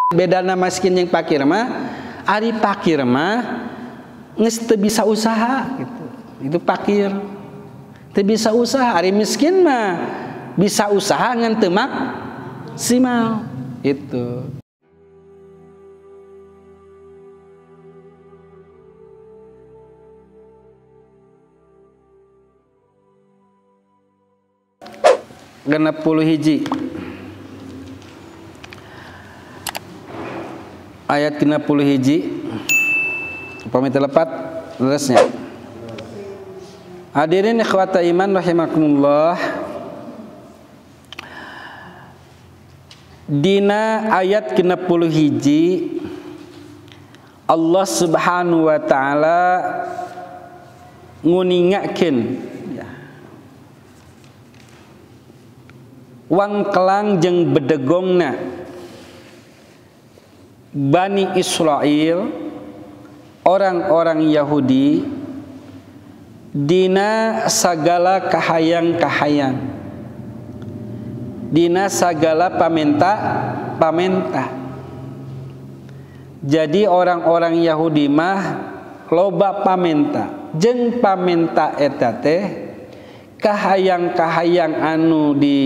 Bedana miskin yang fakir mah, ari fakir mah geus teu bisa usaha gitu. Itu fakir. Teu bisa usaha, ari miskin mah bisa usaha ngan teu maksimal. Itu. Genep puluh hiji ayat genep puluh hiji pamit lepat leresnya. Hadirin ikhwata iman rahimakumullah, dina ayat genep puluh hiji Allah subhanahu wa ta'ala nguningakeun wangkelang jeung bedegongna Bani Israel, orang-orang Yahudi, dina sagala kahayang-kahayang, dina sagala pamenta. Jadi orang-orang Yahudi mah loba pamenta, jeung pamenta eta teh kahayang-kahayang anu di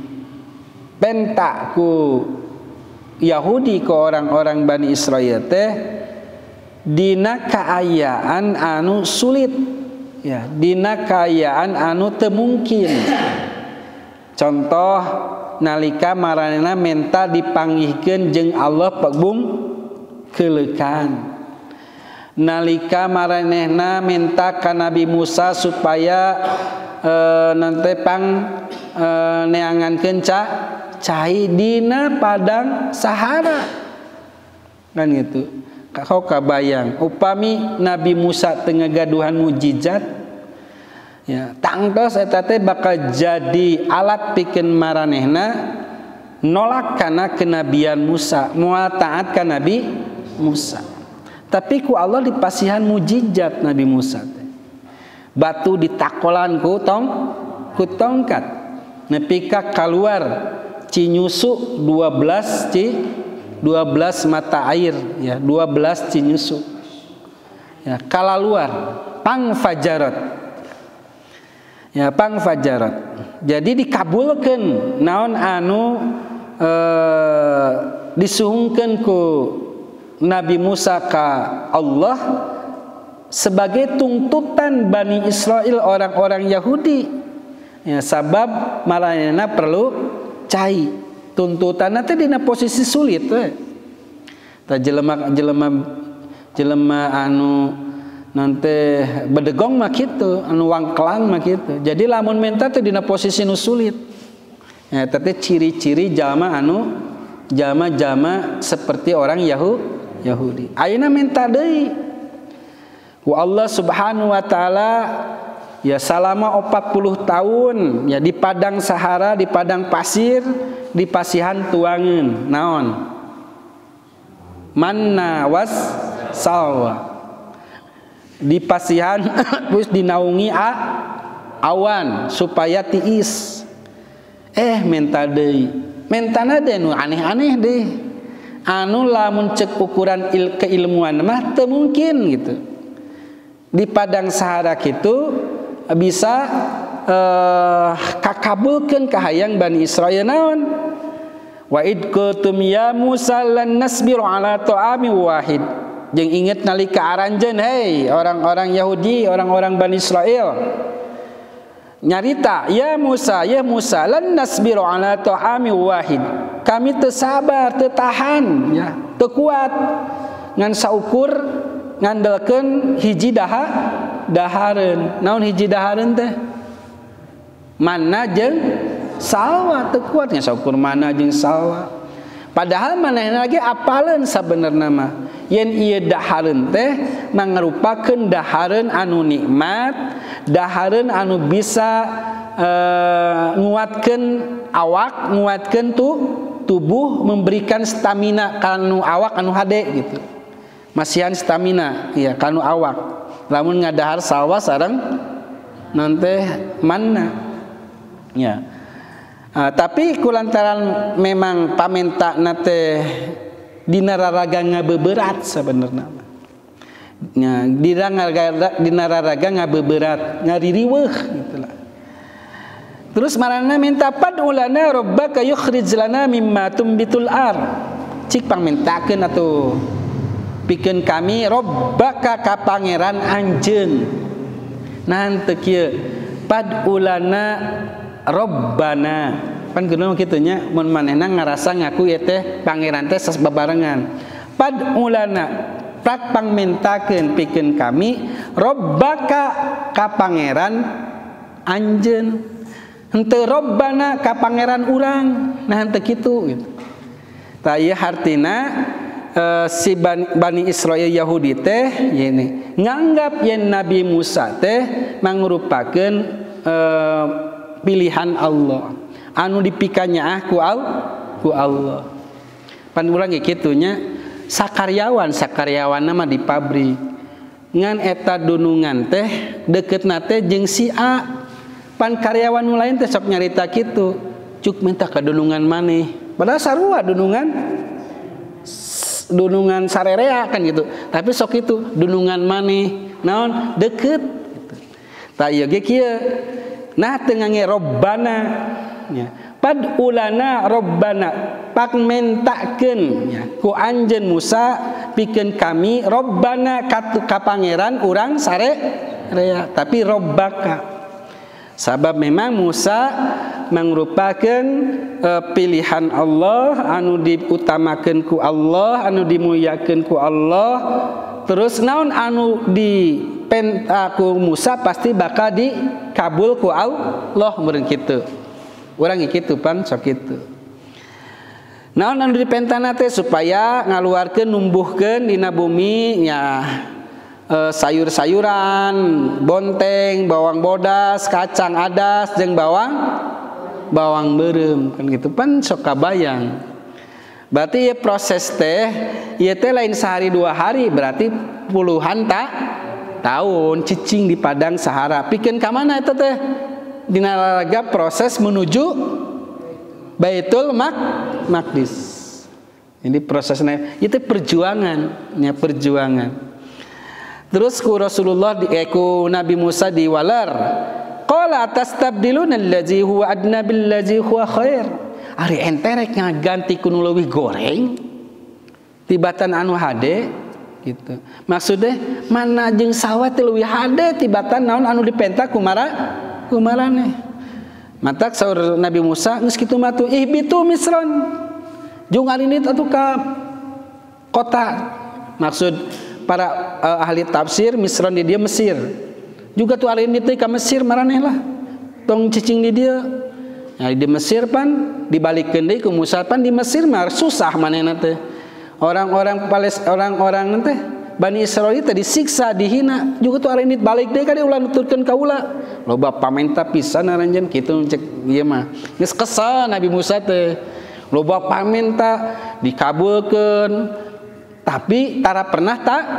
penta ku Yahudi ke orang-orang Bani Israel teh dina kaayaan anu sulit ya, dina kaayaan anu teu mungkin. Contoh nalika maranehna menta dipanggihkeun jeung Allah pegbung keleukan, nalika maranehna menta ka Nabi Musa supaya nanti neangankeun cai dina padang Sahara kan gitu. Kau kabayang upami Nabi Musa teu ngagaduhan mujizat ya, tangtos eta teh bakal jadi alat pikeun maranehna nolak kana kenabian Musa, moal taat ka Nabi Musa. Tapi ku Allah dipasihan mujizat Nabi Musa teh. Batu ditakolan ku tongkat nepi ka kaluar cinyusu 12 mata air ya, 12 cinyusu ya, kalaluar pangfajarat ya, pangfajarat. Jadi dikabulkeun naon anu disuhungkeun ku Nabi Musa ka Allah sebagai tuntutan Bani Israel, orang-orang Yahudi ya, sabab maranehna perlu cai, tuntutanna teh dina posisi sulit we. Tah jelema anu nanti bedegong mah kitu, anu wangkelang mah kitu. Jadi lamun menta teh dina posisi nu sulit ya, teh ciri-ciri jalma seperti orang Yahudi. Ayeuna menta deui ku Allah subhanahu wa ta'ala ya, selama 40 tahun ya di padang Sahara, di padang pasir, di pasihan tuangeun naon manna was salwa, di pasihan terus dinaungi awan supaya tiis. Menta deui, mentana deui nu aneh-aneh deui, anu lamun cek ukuran keilmuan mah teu mungkin gitu. Di padang Sahara kitu bisa kakabulkeun kahayang Bani Israil naon wa id qultum ya Musa lan nasbiru ala ta'ami wahid, jeung inget nalika aranjeun hei orang-orang Yahudi, orang-orang Bani Israil nyarita ya Musa lan nasbiru ala ta'ami wahid, kami teu sabar, teu tahan ya, teu kuat ngan saukur ngandalkeun hiji dahareun. Naon hiji dahareun teh? Manna jeung salwa, teu kuat nya saukur manna jeung salwa. Padahal manehna lagi apaleun sabenerna mah yen ieu dahareun teh mangrupakeun dahareun anu nikmat, dahareun anu bisa nguatkeun awak, nguatkeun tubuh, memberikan stamina kanu awak anu hade gitu. Masihan stamina ya kanu awak, lamun ngadahar salwa sareng nanti manna ya. Tapi kulantaran memang pamenta nate dina raraga ngabeberat sebenarnya. Nya dina raraga ngabeberat, ngaririweuh gitulah. Terus marana minta padulana rabbaka yukhrij lana mimma tumbitul ard. Cik pangmintakeun atuh. Pikeun kami rabbaka ka pangeran anjeun. Nah teu kieu padulana rabbana. Pan kudu kitu nya mun manehna ngarasa ngaku ieu teh pangeran teh sababarengan. Padulana prak pangmintakeun pikeun kami rabbaka ka pangeran anjeun. Henteu robbana ka pangeran urang. Nah henteu kitu gitu. Tah ieu hartina si Bani Israil Yahudi teh ini nganggap yen Nabi Musa teh mangrupakeun pilihan Allah anu dipikannya ku Allah. Pan urang ge kitu nya sakaryawan mah di pabrik. Ngan eta dunungan teh deuketna teh jeung si A. Pan karyawan nu lain teh sok nyarita kitu, cuk minta ka dunungan maneh. Padahal sarua dunungan sarerea kan gitu. Tapi sok itu dunungan maneh. Naon deukeut gitu. Tah ieu ge kieu. Nah teu ngange robbana nya. Padulana robbana pak mentakeun nya ku anjeun Musa pikeun kami robbana ka pangeran urang sarerea tapi robbaka. Sabab memang Musa mangrupakeun pilihan Allah anu diutamakeun ku Allah, anu dimuliakeun ku Allah. Terus naon anu dipenta ku Musa pasti bakal dikabul ku Allah meureun kitu. Urang kitu pan sok kitu. Naon anu dipentana teh supaya ngaluarkeun numbuhkeun dina bumi nya sayur-sayuran, bonteng, bawang bodas, kacang adas, jeung bawang beureum kan gitu pan sok kabayang. Berarti ieu proses teh ieu teh lain sehari dua hari, berarti puluhan tahun cicing di padang Sahara. Pikeun ka mana eta teh? Dina raraga proses menuju Baitul Maqdis. Ini prosesnya itu perjuangan, nya perjuangan. Terus ku Rasulullah ku Nabi Musa diwalar. Qala tastabdiluna allazi huwa adna billazi huwa khair. Ari ente rek ngaganti ku nu leuwih goreng tibatan anu hade gitu. Maksudnya mana jeung sawa teh leuwih hade tibatan naon anu dipenta kumaraneh. Matak saur Nabi Musa geus kitu mah tuh ihbitu misron. Jung arinit atuh ka kota. Maksud para ahli tafsir Misron di dia Mesir. Juga tuh alin itu ke Mesir maraneh lah. Tong cicing di dia. Nah, di Mesir pan dibalikkeun deui ku Musa pan di Mesir mah susah manehna teh. Orang-orang teh Bani Israil teh disiksa, dihina. Juga tuh alin balik deui ka dia ulah nuturkeun ka ulah. Loba pamenta pisan aranjeun kitu cek ieu mah. Geus kesal Nabi Musa teh. Loba pamenta dikabulkeun. Tapi tara pernah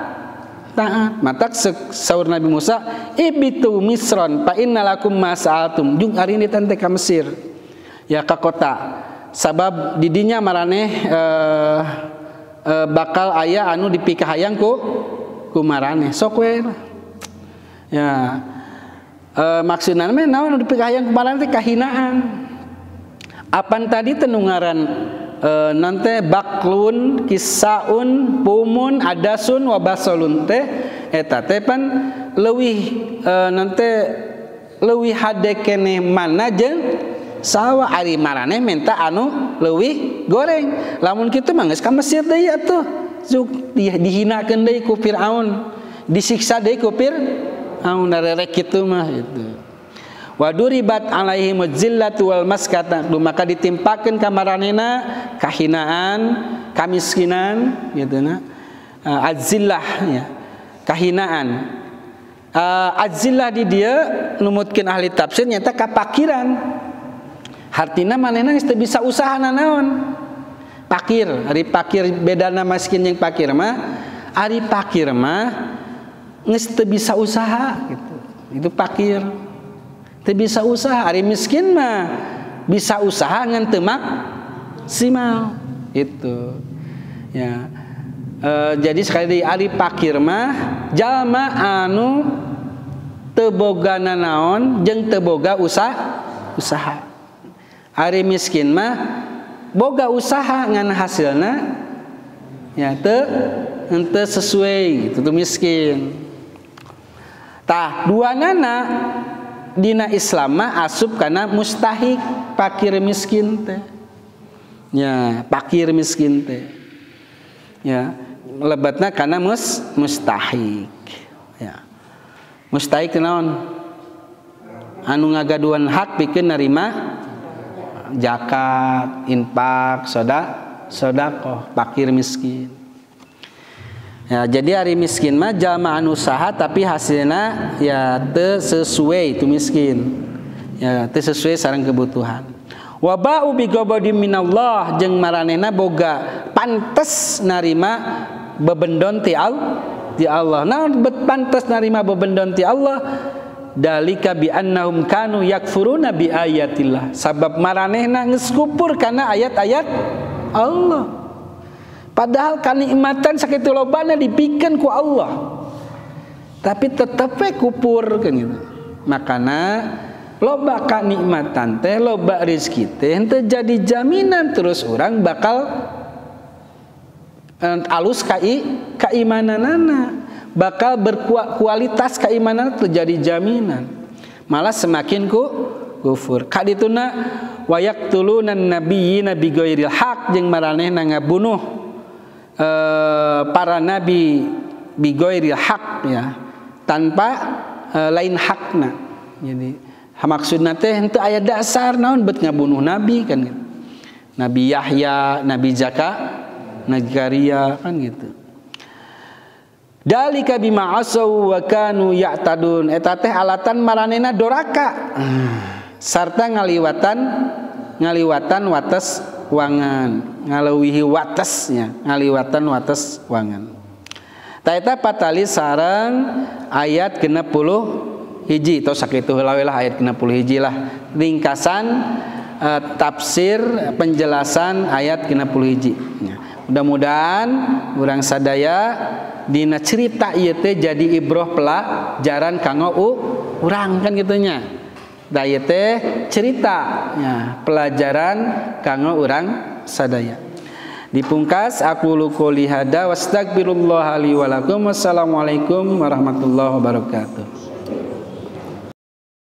taat. Matak saur Nabi Musa ibitu misron fa innalakum masa'altum. Jung ari ini tante ka Mesir ya ka kota sabab didinya maraneh bakal aya anu dipikahayang ku maraneh sok we ya maksudna mah naon anu dipikahayang ku maraneh teh kahinaan. Apan tadi tenungaran nanti baklun, kisaun, pumun, adasun, wabasolun teh eta teh pan leuwih nanti leuwih hade keneh mana jeung sawa ari maraneh minta anu leuwih goreng. Lamun kitu mah geus ka Mesir deui atuh. Zuk dihinakeun deui ku Firaun, disiksa deui ku Firaun rek kitu mah itu. Wa duribat alaihim zillatu wal maskata, maka ditimpakeun ka maranehna kahinaan, kamiskinan gitu na. Azillah ya. Kahinaan. Azillah di dia numutkeun ahli tafsir nyata kapakiran. Hartina manehna geus teu bisa usaha naon. Pakir, ari pakir bedana miskin jeung pakir mah, ari pakir mah geus teu bisa usaha gitu. Itu pakir. Teu bisa usaha, ari miskin mah bisa usaha ngan teu maksimal itu. Ya. Jadi sekali ari fakir mah jalma anu teu boga nanaon jeung teu boga usaha. Ari miskin mah boga usaha ngan hasilna ya teu sesuai gitu miskin. Tah duanana dina Islam mah asup kana mustahik fakir miskin teh. Ya, fakir miskin teh. Ya, lebatna kana mustahik. Ya. Mustahik naon? Anu ngagaduan hak pikeun narima zakat, infak, sedekah, fakir miskin. Ya, jadi ari miskin mah jalma anu usaha tapi hasilna ya teu sesuai itu miskin. Ya, teu sesuai sareng kebutuhan. Wa ba'u bi ghadabi minallah jeung maranehna boga pantes narima bebendon ti Allah. Naon pantes narima bebendon ti Allah? Dalika bi annahum kanu yakfuruna bi ayatillah. Sabab maranehna geus kufur kana ayat-ayat Allah. Padahal kanikmatan sakitu lobana dipikeun ku Allah. Tapi tetep we kufur kan gitu. Makana loba kanikmatan teh, loba rezeki teh henteu jadi jaminan terus orang bakal alus keimananana. Bakal berkualitas keimanan terjadi jaminan, malah semakin kufur. Kadituna wayaqtulunan nabiyina bighairil haq jeung maranehna ngabunuh para nabi bighairil haq ya, tanpa lain hakna. Jadi maksudna teh henteu aya dasar naon bet ngabunuh nabi kan gitu. Nabi Yahya, Nabi Zakaria kan gitu. Dalika bima asaw wa kanu ya'tadun. Eta teh alatan maranehna doraka. Sarta ngaliwatan wates wangan, ngaleuwihi watesnya, ngaliwatan wates wangan. Ta eta patali sareng ayat 60 hiji tos sakitu heula we lah ayat 60 hiji lah. Ringkasan tafsir penjelasan ayat 60 hiji. Mudah-mudahan urang sadaya dina cerita ieu teh jadi ibroh pelajaran kanggo urang kan gitunya. Da ieu teh cerita ya, pelajaran kanggo urang sadaya. Dipungkas aku qouli hada wastagfirullah li wa lakum. Wassalamualaikum warahmatullahi wabarakatuh.